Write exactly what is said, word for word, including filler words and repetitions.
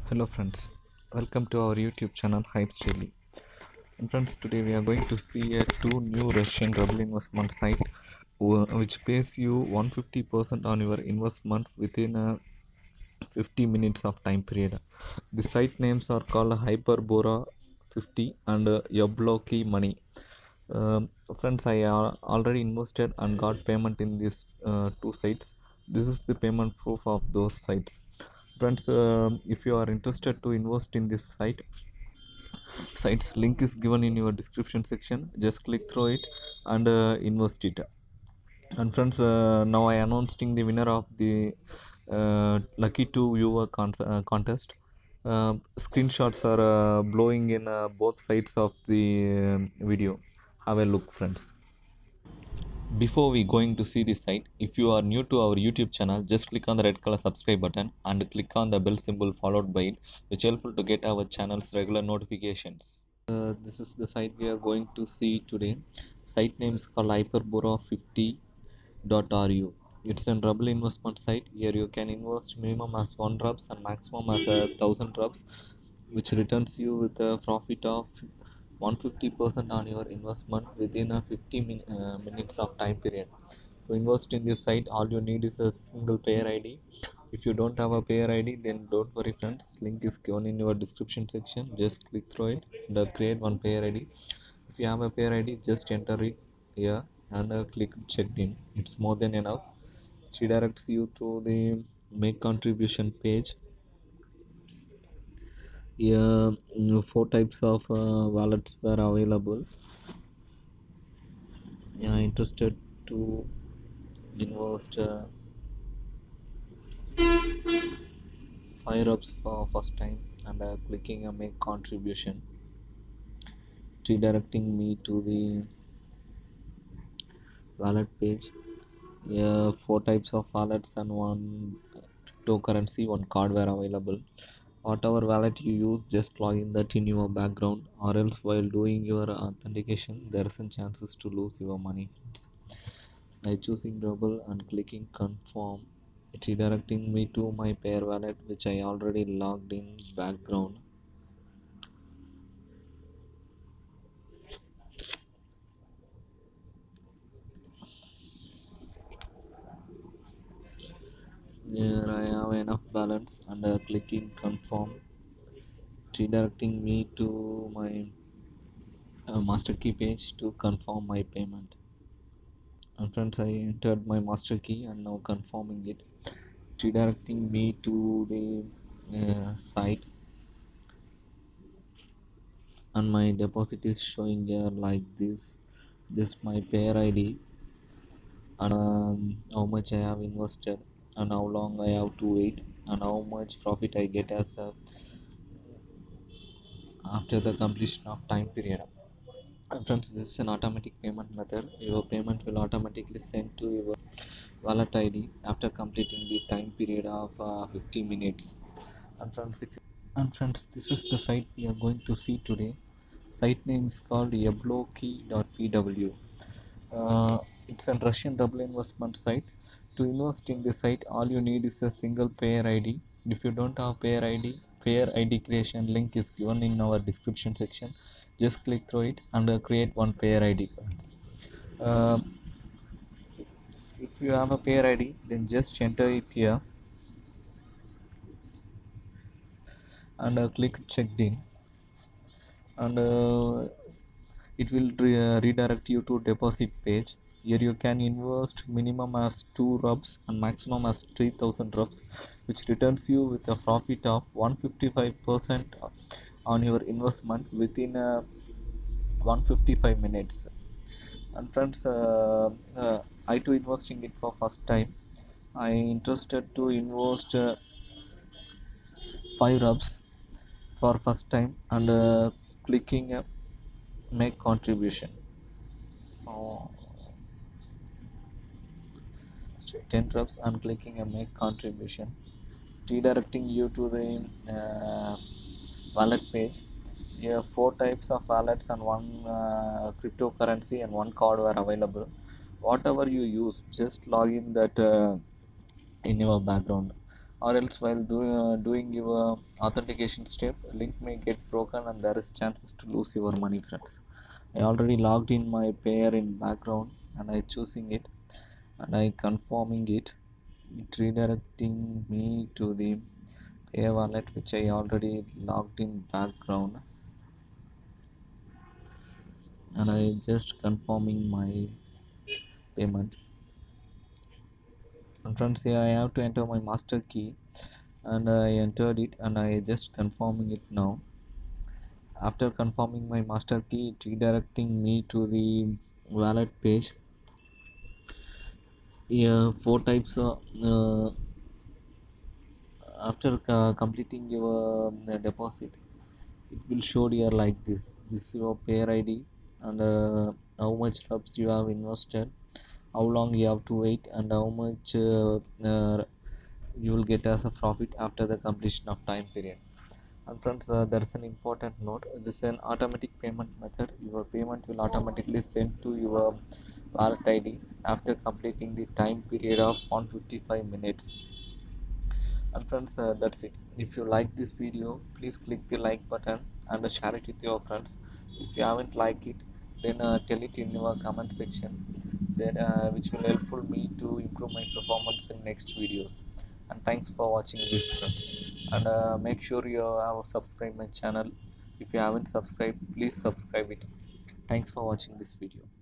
Hello friends, welcome to our YouTube channel Hyps Daily. And friends, today we are going to see a two new Russian Ruble investment site wh- which pays you one hundred fifty percent on your investment within a fifty minutes of time period. The site names are called Hyperbora fifty and uh, Yabloki Money. Um, friends, I uh, already invested and got payment in these uh, two sites. This is the payment proof of those sites. Friends, um if you are interested to invest in this site sites link is given in your description section. Just click through it and uh, invest it. And friends, uh, now I announcing the winner of the uh, lucky two viewer con uh, contest. uh, Screenshots are uh, blowing in uh, both sides of the um video. Have a look, friends. Before we going to see the site, if you are new to our YouTube channel, just click on the red color subscribe button and click on the bell symbol followed by it, which helpful to get our channel's regular notifications. Uh, this is the site we are going to see today. Site name is called hyperbora fifty dot r u. It's an Ruble investment site. Here you can invest minimum as one rubs and maximum as a thousand rubs, which returns you with a profit of one hundred fifty percent on your investment within a fifty min uh, minutes of time period. To invest in this site, all you need is a single payer I D. If you don't have a payer I D, then don't worry, friends. Link is given in your description section. Just click through it and uh, create one payer I D. If you have a payer I D, just enter it here and uh, click checked in. It's more than enough. It redirects you to the make contribution page. Yeah, mm, four types of uh, wallets were available. Yeah, interested to invest uh, fire ups for first time and uh, clicking a make contribution, redirecting me to the wallet page. Yeah, four types of wallets and one cryptocurrency, one card were available. Whatever wallet you use, just log in that in your background, or else while doing your authentication, there is a chances to lose your money. By choosing Ruble and clicking confirm, it redirecting me to my pair wallet, which I already logged in background. Here I have enough balance and uh, clicking confirm, redirecting me to my uh, master key page to confirm my payment. And friends, I entered my master key and now confirming it, redirecting me to the uh, site, and my deposit is showing here like this. This my pair I D and um, how much I have invested and how long I have to wait and how much profit I get as a, after the completion of time period. And friends, this is an automatic payment method. Your payment will automatically send to your wallet I D after completing the time period of uh, fifty minutes. And friends, if you, and friends, this is the site we are going to see today. Site name is called yabloki dot p w. Uh, it's a Russian double investment site. To invest in this site, all you need is a single payer I D. If you don't have payer I D, payer I D creation link is given in our description section. Just click through it and uh, create one payer I D. Uh, if you have a payer I D, then just enter it here and uh, click checked in, and uh, it will re uh, redirect you to deposit page. Here you can invest minimum as two rubs and maximum as three thousand rubs, which returns you with a profit of one hundred fifty-five percent on your investment within uh, one hundred fifty-five minutes. And friends, uh, uh, I too investing it for first time. I interested to invest uh, five rubs for first time and uh, clicking uh, make contribution. Oh, ten reps and clicking a make contribution, redirecting you to the uh, wallet page. Here four types of wallets and one uh, cryptocurrency and one card were available. Whatever you use, just log in that uh, in your background. or else while do, uh, doing your authentication step, link may get broken and there is chances to lose your money, friends. I already logged in my payer in background and I choosing it and I confirming it, it redirecting me to the payer wallet which I already logged in background, and I just confirming my payment. And friends, here I have to enter my master key and I entered it and I just confirming it now. After confirming my master key, it redirecting me to the wallet page. Yeah, four types of uh, after uh, completing your uh, deposit, it will show here like this. This is your payer I D and uh, how much rubs you have invested, how long you have to wait, and how much uh, uh, you will get as a profit after the completion of time period. And friends, uh, there is an important note. This is an automatic payment method. Your payment will automatically send to your wallet I D after completing the time period of one hundred fifty-five minutes. And friends, uh, that's it. If you like this video, please click the like button and share it with your friends. If you haven't liked it, then uh, tell it in your comment section, then uh, which will helpful me to improve my performance in next videos. And thanks for watching this, friends, and uh, make sure you have subscribed my channel. If you haven't subscribed, please subscribe it. Thanks for watching this video.